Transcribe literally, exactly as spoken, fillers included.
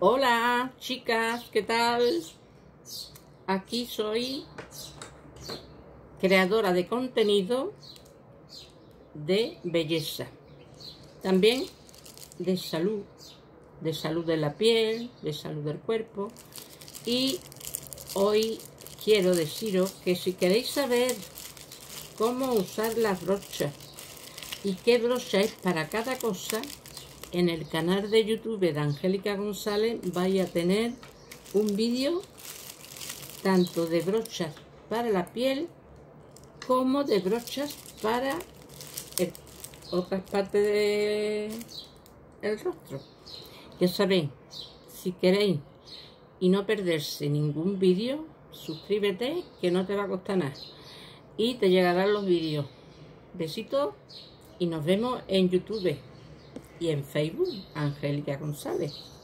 Hola chicas, ¿qué tal? Aquí soy creadora de contenido de belleza, también de salud, de salud de la piel, de salud del cuerpo. Y hoy quiero deciros que si queréis saber cómo usar las brochas y qué brocha es para cada cosa, en el canal de YouTube de Angélica González vais a tener un vídeo tanto de brochas para la piel como de brochas para el, otras partes del rostro. Ya sabéis, si queréis y no perderse ningún vídeo, suscríbete, que no te va a costar nada y te llegarán los vídeos. Besitos y nos vemos en YouTube y en Facebook, Angélica González.